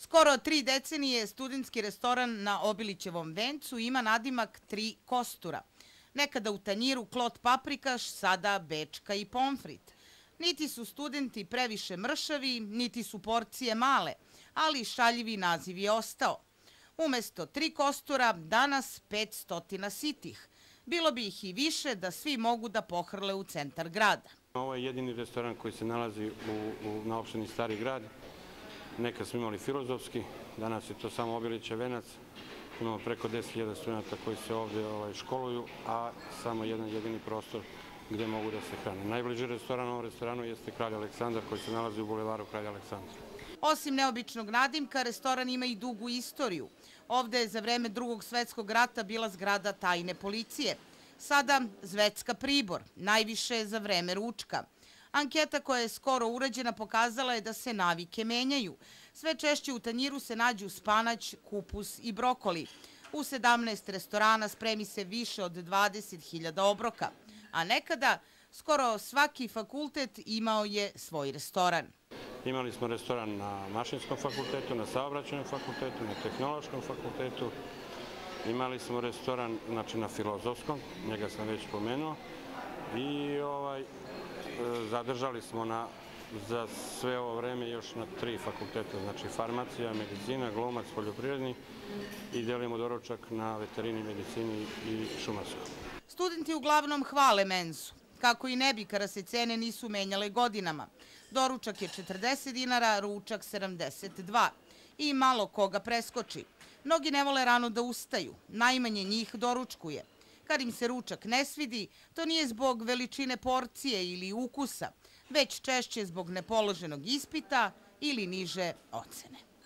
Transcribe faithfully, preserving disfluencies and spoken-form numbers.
Skoro tri decenije studentski restoran na Obilićevom vencu ima nadimak Tri kostura. Nekada u tanjiru klot paprikaš, sada bečka i pomfrit. Niti su studenti previše mršavi, niti su porcije male, ali šaljivi naziv je ostao. Umesto Tri kostura, danas pet stotina sitih. Bilo bi ih i više da svi mogu da pohrle u centar grada. Ovo je jedini restoran koji se nalazi u, u, na opštini Stari grad. Nekad smo imali Filozofski, danas je to samo Obilićev venac. Imamo preko deset hiljada studenta koji se ovde ovaj, školuju, a samo jedan jedini prostor gde mogu da se hrane. Najbliži restoran ovom restoranu jeste Kralj Aleksandar koji se nalazi u bulevaru Kralja Aleksandra. Osim neobičnog nadimka, restoran ima i dugu istoriju. Ovde je za vreme Drugog svetskog rata bila zgrada tajne policije. Sada Zvecka Pribor, najviše za vreme ručka. Anketa koja je skoro urađena pokazala je da se navike menjaju. Sve češće u tanjiru se nađu spanać, kupus i brokoli. U sedamnaest restorana spremi se više od dvadeset hiljada obroka. A nekada skoro svaki fakultet imao je svoj restoran. Imali smo restoran na Mašinskom fakultetu, na Saobraćajnom fakultetu, na Tehnološkom fakultetu. Imali smo restoran znači, na Filozofskom, njega sam već pomenuo. I ovaj, zadržali smo na, za sve ovo vreme još na tri fakulteta, znači farmacija, medicina, glumac, poljoprivredni i delimo doručak na veterini, medicini i šumarsko. Studenti uglavnom hvale menzu. Kako i ne bi kada se cene nisu menjale godinama. Doručak je četrdeset dinara, ručak sedamdeset dva. I malo koga preskoči. Mnogi ne vole rano da ustaju. Najmanje njih doručkuje. Kad im se ručak ne svidi, to nije zbog veličine porcije ili ukusa, već češće zbog nepoloženog ispita ili niže ocene.